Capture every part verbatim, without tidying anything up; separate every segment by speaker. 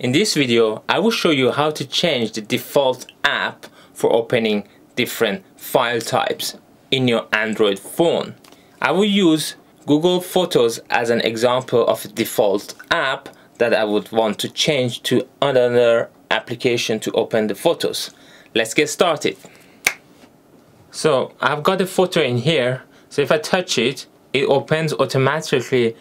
Speaker 1: In this video, I will show you how to change the default app for opening different file types in your Android phone. I will use Google Photos as an example of a default app that I would want to change to another application to open the photos. Let's get started. So I've got a photo in here, so if I touch it, it opens automatically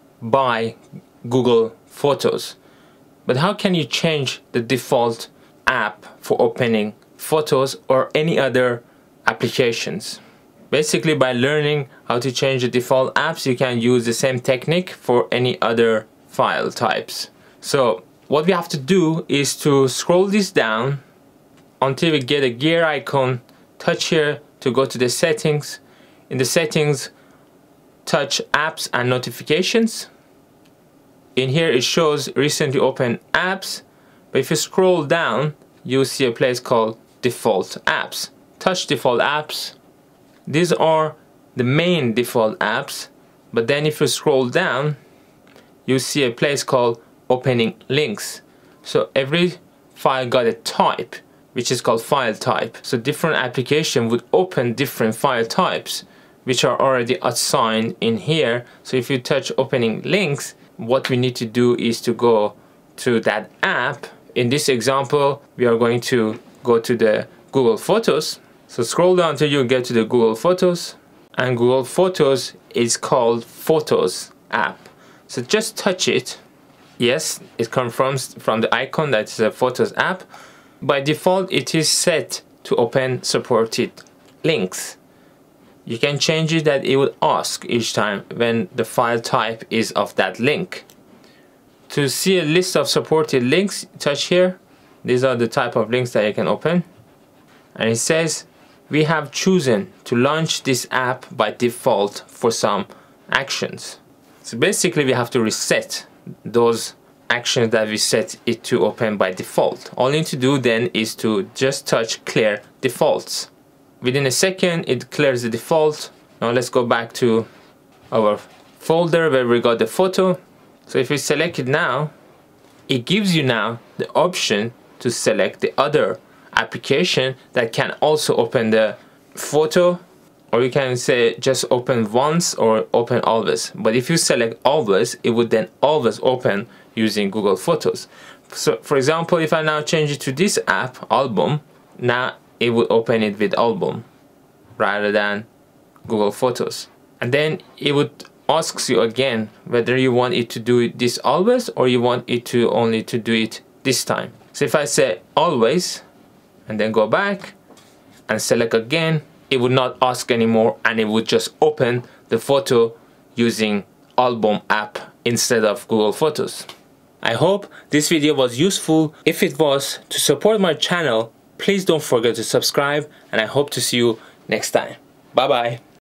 Speaker 1: by Google Photos. But how can you change the default app for opening photos or any other applications? Basically, by learning how to change the default apps, you can use the same technique for any other file types. So what we have to do is to scroll this down until we get a gear icon. Touch here to go to the settings. In the settings, touch apps and notifications. In here it shows recently opened apps, but if you scroll down, you'll see a place called default apps. Touch default apps. These are the main default apps, but then if you scroll down, you see a place called opening links. So every file got a type, which is called file type. So different application would open different file types, which are already assigned in here. So if you touch opening links, what we need to do is to go to that app. In this example, we are going to go to the Google Photos. So scroll down till you get to the Google Photos, and Google Photos is called Photos app. So just touch it. Yes, it confirms from the icon that it's a Photos app. By default, it is set to open supported links. You can change it that it will ask each time when the file type is of that link. To see a list of supported links, touch here. These are the type of links that you can open. And it says, we have chosen to launch this app by default for some actions. So basically we have to reset those actions that we set it to open by default. All you need to do then is to just touch clear defaults. Within a second it clears the default. Now let's go back to our folder where we got the photo. So if we select it now, it gives you now the option to select the other application that can also open the photo, or you can say just open once or open always. But if you select always, it would then always open using Google Photos. So for example, if I now change it to this app, Album, now it would open it with Album rather than Google Photos. And then it would ask you again whether you want it to do this always or you want it to only to do it this time. So if I say always and then go back and select again, it would not ask anymore and it would just open the photo using Album app instead of Google Photos. I hope this video was useful. If it was, to support my channel, please don't forget to subscribe, and I hope to see you next time. Bye bye.